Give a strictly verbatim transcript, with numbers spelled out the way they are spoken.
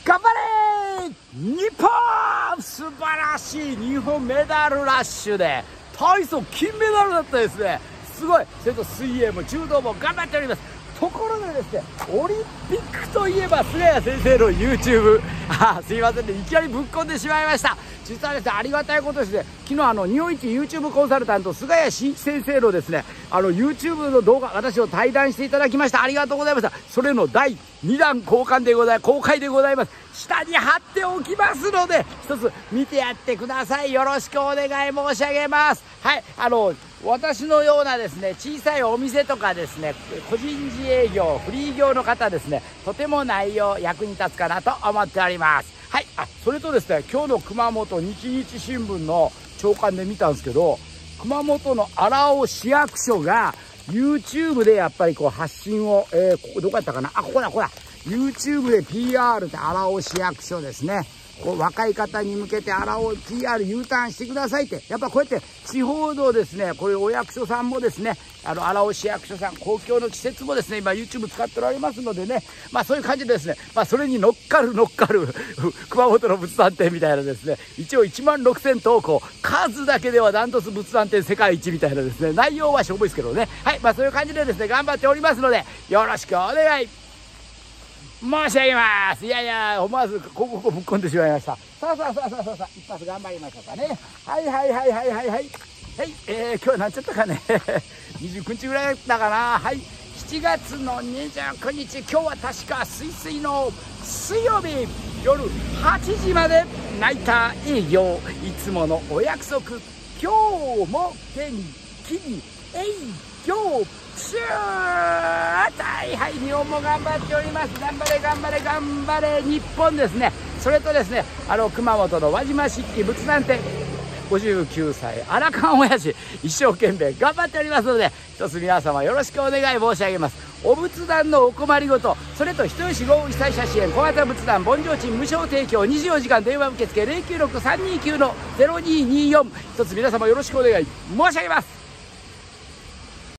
頑張れ日本、素晴らしい日本メダルラッシュで体操金メダルだったですね。すごい。それと水泳も柔道も頑張っております。ところでですね、オリンピックといえば菅谷先生の YouTube あすいませんね、いきなりぶっこんでしまいました。実はですね、ありがたいことですね、昨日あの日本一 YouTube コンサルタント菅谷真一先生のですね、あの YouTube の動画、私を対談していただきました。ありがとうございました。それのだいにだん交換でござい公開でございます。下に貼っておきますので、一つ見てやってください。よろしくお願い申し上げます。はい、あの私のようなですね、小さいお店とかですね、個人自営業、フリー業の方ですね、とても内容役に立つかなと思っております。はい、あ、それとですね、今日の熊本日日新聞の朝刊で見たんですけど、熊本の荒尾市役所が YouTube でやっぱりこう発信を、えー、ここどこやったかな、あ、ここだ、ここだ。YouTube で ピーアール で荒尾市役所ですね。こう若い方に向けて荒尾 ピーアール U ターンしてくださいって、やっぱこうやって地方のですね、こういうお役所さんもですね、あの荒尾市役所さん、公共の施設もですね、今 YouTube 使っておられますのでね、まあそういう感じでですね、まあそれに乗っかる乗っかる熊本の物産展みたいなですね、一応いちまんろくせん投稿、数だけではダントツ物産展世界一みたいなですね、内容はしょぼいですけどね、はい、まあそういう感じでですね、頑張っておりますので、よろしくお願い申し上げます。いやいや、思わず広告をぶっ込んでしまいました。さあさあさあさあさあさあ、一発頑張りましょうかね。はいはいはいはいはいはい。はい、えー、今日は何ちゃったかね。にじゅうくにちぐらいだったかな。はい。しちがつのにじゅうくにち、今日は確かすいすいの水曜日、夜はちじまでナイター営業。いつものお約束。今日も元気に営業。シューはいはい、日本も頑張っております。頑張れ頑張れ頑張れ日本ですね。それとですね、あの熊本の輪島漆器仏壇店、ごじゅうきゅうさい荒川親父、一生懸命頑張っておりますので、一つ皆様よろしくお願い申し上げます。お仏壇のお困りごと、それと人吉豪雨被災者支援小型仏壇盆上賃無償提供、にじゅうよじかん電話受付 ゼロきゅうろくさんにきゅうのゼロにーにーよん、一つ皆様よろしくお願い申し上げます。